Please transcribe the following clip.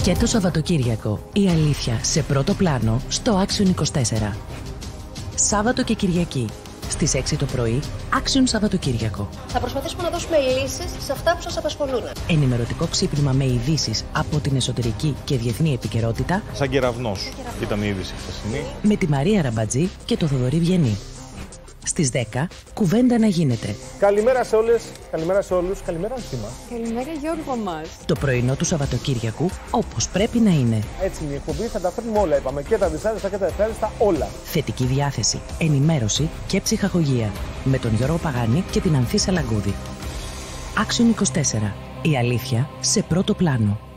Και το Σαββατοκύριακο, η αλήθεια σε πρώτο πλάνο στο Action 24. Σάββατο και Κυριακή, στις 6 το πρωί, Action Σαββατοκύριακο. Θα προσπαθήσουμε να δώσουμε λύσεις σε αυτά που σας απασχολούν. Ενημερωτικό ξύπνημα με ειδήσεις από την εσωτερική και διεθνή επικαιρότητα. Σαν κεραυνός ήταν η είδηση χθεσινή. Με τη Μαρία Ραμπατζή και το Θοδωρή Βιενή. Στις 10, κουβέντα να γίνεται. Καλημέρα σε όλες, καλημέρα σε όλους, καλημέρα Ανθήμα. Καλημέρα Γιώργο μας. Το πρωινό του Σαββατοκύριακου, όπως πρέπει να είναι. Έτσι είναι η εκπομπή, θα τα φέρνουμε όλα, είπαμε, και τα δυσάρεστα και τα ευχάριστα, όλα. Θετική διάθεση, ενημέρωση και ψυχαγωγία. Με τον Γιώργο Παγάνη και την Ανθή Σαλαγκούδη. Action 24. Η αλήθεια σε πρώτο πλάνο.